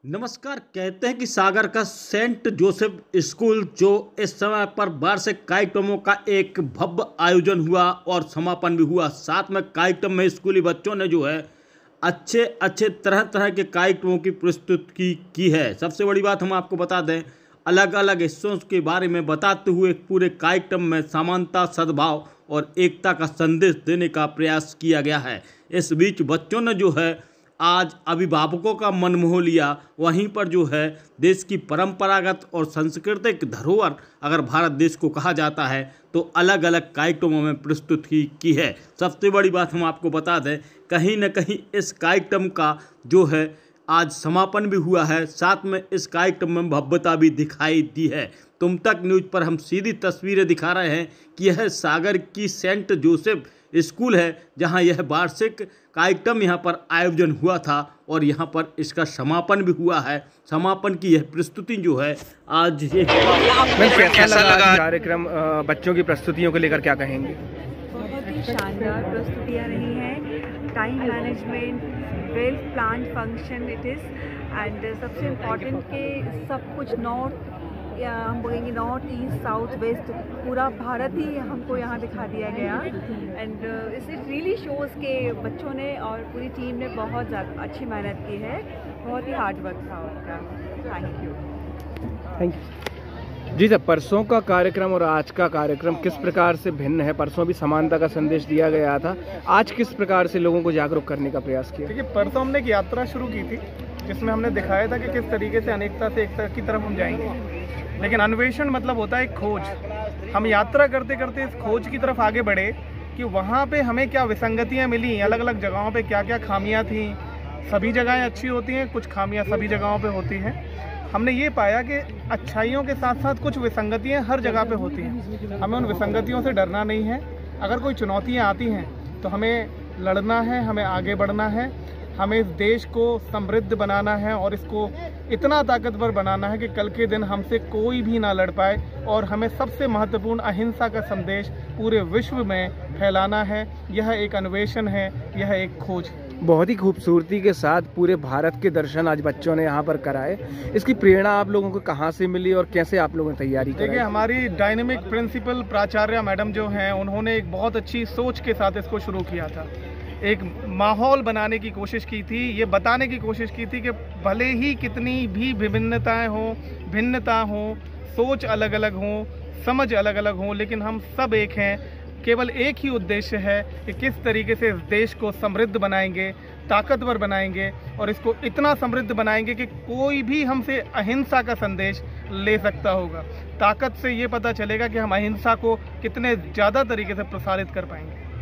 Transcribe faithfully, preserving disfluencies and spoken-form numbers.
नमस्कार। कहते हैं कि सागर का सेंट जोसेफ स्कूल जो इस समय पर वार्षिक कार्यक्रमों का एक भव्य आयोजन हुआ और समापन भी हुआ। साथ में कार्यक्रम में स्कूली बच्चों ने जो है अच्छे अच्छे तरह तरह के कार्यक्रमों की प्रस्तुति की, की है। सबसे बड़ी बात हम आपको बता दें, अलग अलग हिस्सों के बारे में बताते हुए पूरे कार्यक्रम में समानता, सद्भाव और एकता का संदेश देने का प्रयास किया गया है। इस बीच बच्चों ने जो है आज अभिभावकों का मन मोह लिया। वहीं पर जो है देश की परंपरागत और सांस्कृतिक धरोहर अगर भारत देश को कहा जाता है तो अलग अलग कार्यक्रमों में प्रस्तुति की है। सबसे बड़ी बात हम आपको बता दें, कहीं न कहीं इस कार्यक्रम का जो है आज समापन भी हुआ है। साथ में इस कार्यक्रम में भव्यता भी दिखाई दी है। तुम तक न्यूज़ पर हम सीधी तस्वीरें दिखा रहे हैं कि यह सागर की सेंट जोसेफ स्कूल है, जहां यह वार्षिक कार्यक्रम यहां पर आयोजन हुआ था और यहां पर इसका समापन भी हुआ है। समापन की यह प्रस्तुति जो है आज ये कैसा लगा कार्यक्रम, बच्चों की प्रस्तुतियों को लेकर क्या कहेंगे? बहुत ही शानदार प्रस्तुतियाँ रही हैं। Time management, well plan function it is and सबसे इम्पॉर्टेंट कि सब कुछ नॉर्थ या हम बोलेंगे नॉर्थ ईस्ट साउथ वेस्ट पूरा भारत ही हमको यहाँ दिखा दिया गया एंड इस इट रियली शोज़ के बच्चों ने और पूरी टीम ने बहुत ज़्यादा अच्छी मेहनत की है। बहुत ही हार्ड वर्क था उनका। Thank you thank you ji sir. परसों का कार्यक्रम और आज का कार्यक्रम किस प्रकार से भिन्न है? परसों भी समानता का संदेश दिया गया था, आज किस प्रकार से लोगों को जागरूक करने का प्रयास किया? देखिए, परसों हमने एक यात्रा शुरू की थी जिसमें हमने दिखाया था कि किस तरीके से अनेकता से एकता की तरफ हम जाएंगे। लेकिन अन्वेषण मतलब होता है एक खोज। हम यात्रा करते करते इस खोज की तरफ आगे बढ़े कि वहाँ पे हमें क्या विसंगतियाँ मिली, अलग अलग जगहों पे क्या क्या खामियाँ थी। सभी जगहें अच्छी होती हैं, कुछ खामियाँ सभी जगहों पे होती हैं। हमने ये पाया कि अच्छाइयों के साथ साथ कुछ विसंगतियाँ हर जगह पे होती हैं। हमें उन विसंगतियों से डरना नहीं है। अगर कोई चुनौतियाँ आती हैं तो हमें लड़ना है, हमें आगे बढ़ना है, हमें इस देश को समृद्ध बनाना है और इसको इतना ताकतवर बनाना है कि कल के दिन हमसे कोई भी ना लड़ पाए। और हमें सबसे महत्वपूर्ण अहिंसा का संदेश पूरे विश्व में फैलाना है। यह एक अन्वेषण है, यह एक खोज है। बहुत ही खूबसूरती के साथ पूरे भारत के दर्शन आज बच्चों ने यहाँ पर कराए। इसकी प्रेरणा आप लोगों को कहाँ से मिली और कैसे आप लोगों ने तैयारी की? देखिए, हमारी डायनेमिक प्रिंसिपल प्राचार्य मैडम जो हैं, उन्होंने एक बहुत अच्छी सोच के साथ इसको शुरू किया था। एक माहौल बनाने की कोशिश की थी, ये बताने की कोशिश की थी कि भले ही कितनी भी विभिन्नताएं हों, भिन्नता हो, सोच अलग अलग हो, समझ अलग अलग हो, लेकिन हम सब एक हैं। केवल एक ही उद्देश्य है कि किस तरीके से इस देश को समृद्ध बनाएंगे, ताकतवर बनाएंगे और इसको इतना समृद्ध बनाएंगे कि कोई भी हमसे अहिंसा का संदेश ले सकता होगा। ताकत से ये पता चलेगा कि हम अहिंसा को कितने ज़्यादा तरीके से प्रसारित कर पाएंगे।